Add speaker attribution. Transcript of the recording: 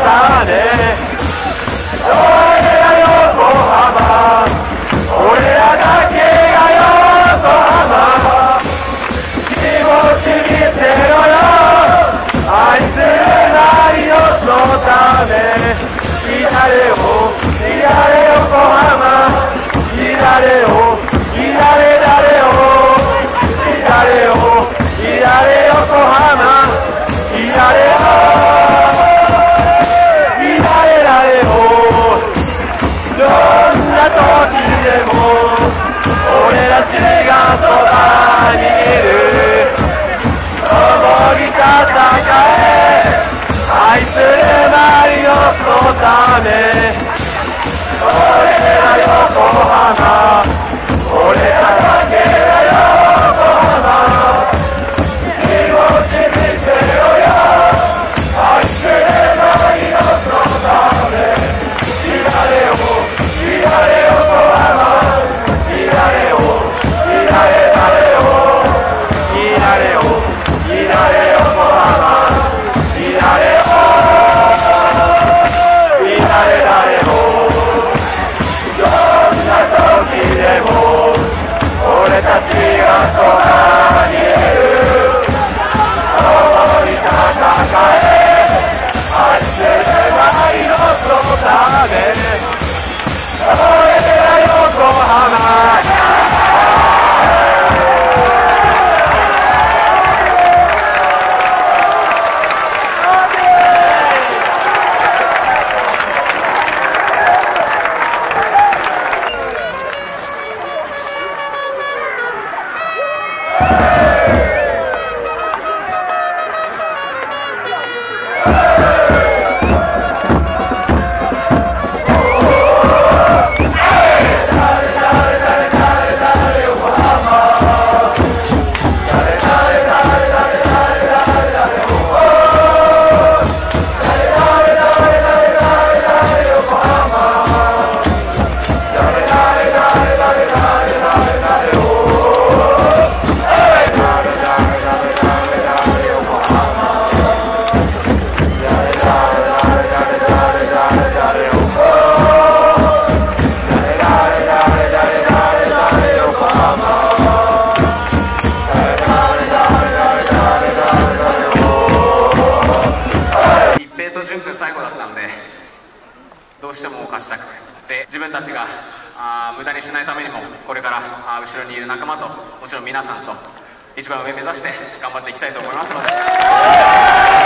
Speaker 1: だね。俺ら横浜、俺らだけが横浜。気持ち見せろよ、愛するマリノスのため。乱れを乱れ横浜、乱れを乱れ誰を、乱れを乱れ横浜、乱れを乱れ誰を。どんな時でも俺たちがそばにいる。共に戦え、愛するマリノスのため。俺ら横浜、俺らだけが横浜。気持ち見せろよ、愛するマリノスのため。乱れを乱れ横浜、乱れを乱れ誰を、乱れを乱れ横浜、乱れを乱れ誰を。どんな時でも俺たちがそばにいる。共に戦え、愛するマリノスのため。俺ら横浜。
Speaker 2: 最後だったんで、どうしても勝ちたくて、自分たちが無駄にしないためにもこれから後ろにいる仲間ともちろん皆さんと一番上目指して頑張っていきたいと思いますので。